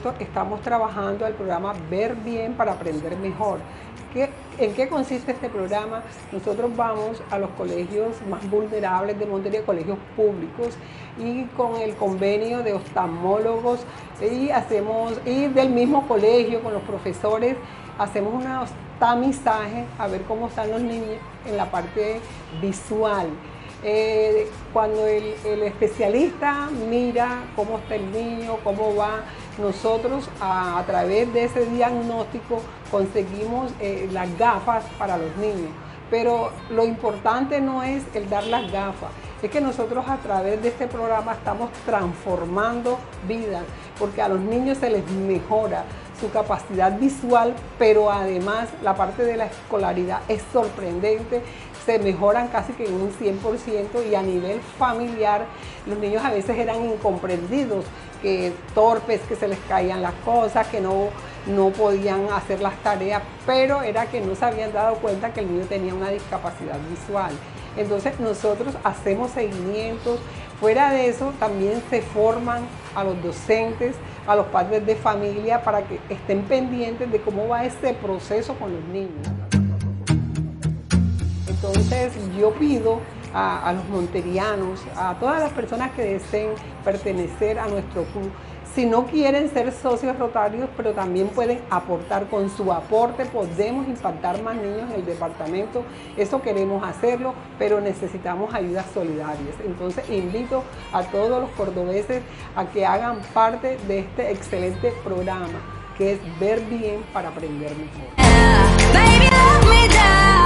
momento estamos trabajando el programa Ver Bien para Aprender Mejor. ¿En qué consiste este programa? Nosotros vamos a los colegios más vulnerables de Montería, colegios públicos, y con el convenio de oftalmólogos y del mismo colegio con los profesores hacemos unos tamizajes a ver cómo están los niños en la parte visual. Cuando el especialista mira cómo está el niño, cómo va, nosotros a través de ese diagnóstico conseguimos las gafas para los niños. Pero lo importante no es el dar las gafas, es que nosotros a través de este programa estamos transformando vidas, porque a los niños se les mejora su capacidad visual, pero además la parte de la escolaridad es sorprendente, se mejoran casi que en un 100%, y a nivel familiar los niños a veces eran incomprendidos, que torpes, que se les caían las cosas, que no podían hacer las tareas, pero era que no se habían dado cuenta que el niño tenía una discapacidad visual. Entonces nosotros hacemos seguimientos. Fuera de eso también se forman a los docentes, a los padres de familia, para que estén pendientes de cómo va ese proceso con los niños. Entonces yo pido a los monterianos, a todas las personas que deseen pertenecer a nuestro club, si no quieren ser socios rotarios, pero también pueden aportar. Con su aporte podemos impactar más niños en el departamento. Eso queremos hacerlo, pero necesitamos ayudas solidarias. Entonces invito a todos los cordobeses a que hagan parte de este excelente programa, que es Ver Bien para Aprender Mejor.